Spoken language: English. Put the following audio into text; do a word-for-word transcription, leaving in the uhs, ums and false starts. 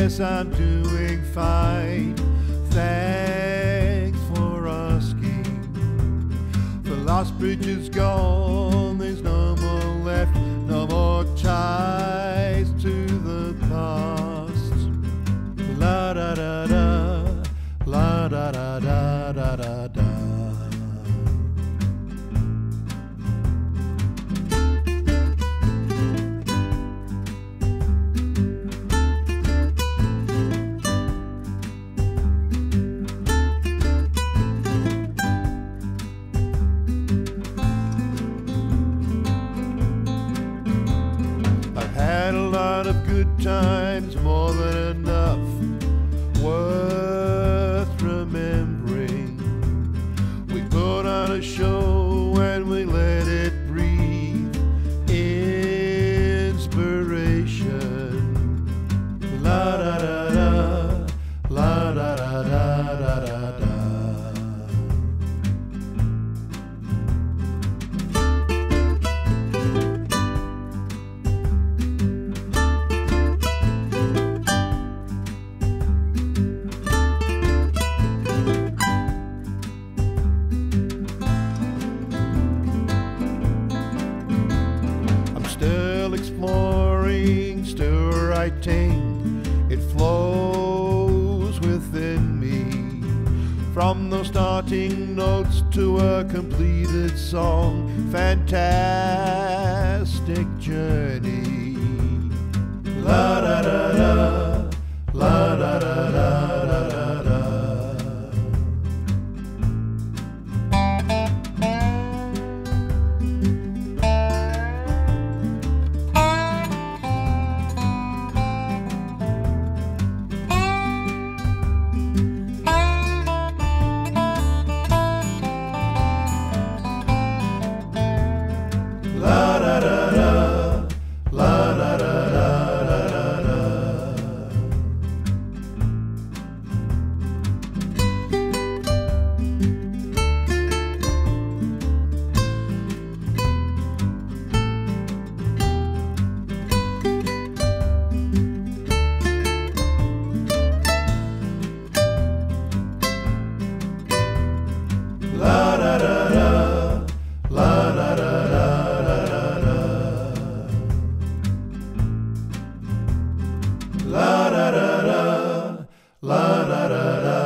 Yes, I'm doing fine. Thanks for asking. The last bridge is gone, there's no more left, no more ties to the past. La da da da, la da da da da da da. Had a lot of good times, more than enough, worth remembering. We put on a show and we let it breathe. Inspiration. La da da da, la da da da da da da. Still exploring, still writing, it flows within me. From those starting notes to a completed song, fantastic journey. La da da da, la da da da da da da. La da da da, la da da da da da La da da da, la da da da. La da da da, la da da da.